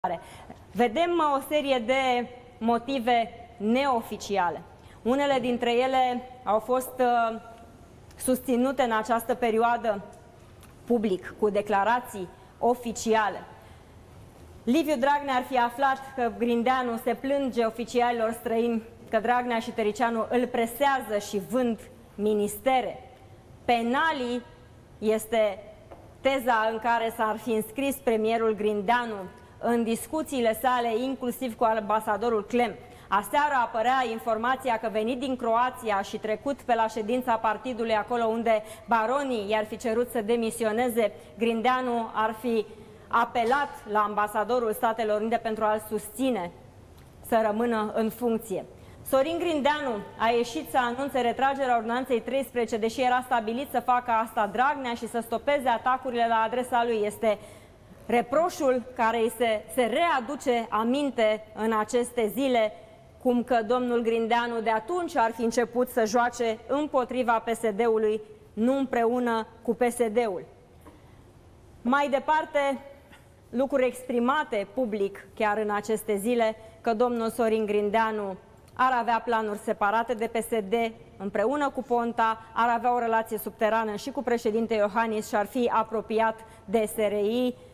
Vedem o serie de motive neoficiale. Unele dintre ele au fost susținute în această perioadă public, cu declarații oficiale. Liviu Dragnea ar fi aflat că Grindeanu se plânge oficialilor străini că Dragnea și Tăriceanu îl presează și vând ministere. Penalii este teza în care s-ar fi înscris premierul Grindeanu în discuțiile sale, inclusiv cu ambasadorul Clem. Aseară apărea informația că venit din Croația și trecut pe la ședința partidului, acolo unde baronii i-ar fi cerut să demisioneze, Grindeanu ar fi apelat la ambasadorul Statelor Unite pentru a-l susține să rămână în funcție. Sorin Grindeanu a ieșit să anunțe retragerea ordonanței 13, deși era stabilit să facă asta Dragnea și să stopeze atacurile la adresa lui. Este reproșul care îi se readuce aminte în aceste zile, cum că domnul Grindeanu de atunci ar fi început să joace împotriva PSD-ului, nu împreună cu PSD-ul. Mai departe, lucruri exprimate public chiar în aceste zile, că domnul Sorin Grindeanu ar avea planuri separate de PSD, împreună cu Ponta, ar avea o relație subterană și cu președinte Iohannis și ar fi apropiat de SRI.